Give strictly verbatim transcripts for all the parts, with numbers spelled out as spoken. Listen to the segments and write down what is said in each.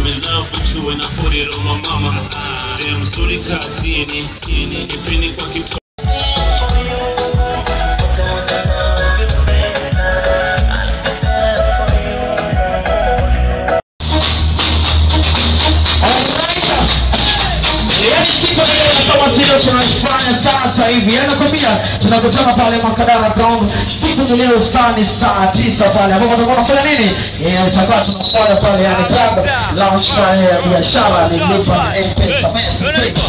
in love with you and I put it on my mama. Damn, sorry, Katini, Tini, Kipini, Kwaki. Tunafanya sasa hivi anakwambia tunakutana pale Makadara Ground siku ni leo saa saa tisa pale ambapo tutakuwa tunafanya nini? Eh, tutakuwa tunafanya pale yani club launch pale ya biashara ni lipa na M-Pesa message.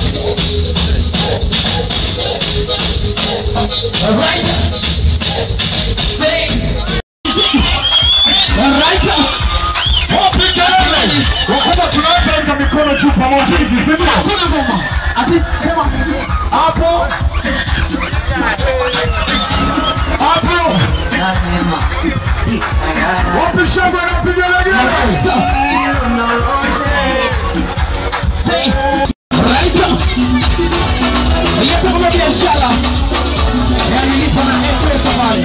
Alright. Alright. Hope you guys. Wakati tunaanza mikono juu pamoja hivi sivyo? Hakuna ngoma. Ati sema hapo hapo wapi shamba na pigelegele stay right yes kama biashara yani lipa na M-Pesa pale.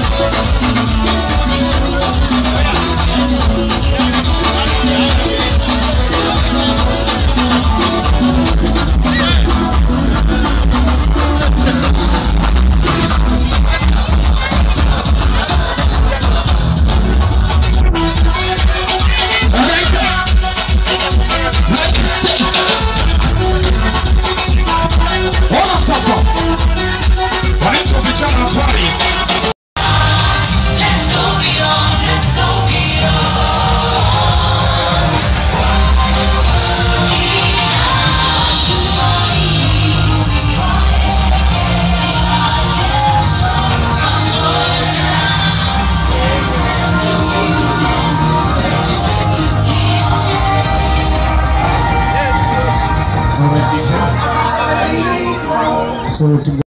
So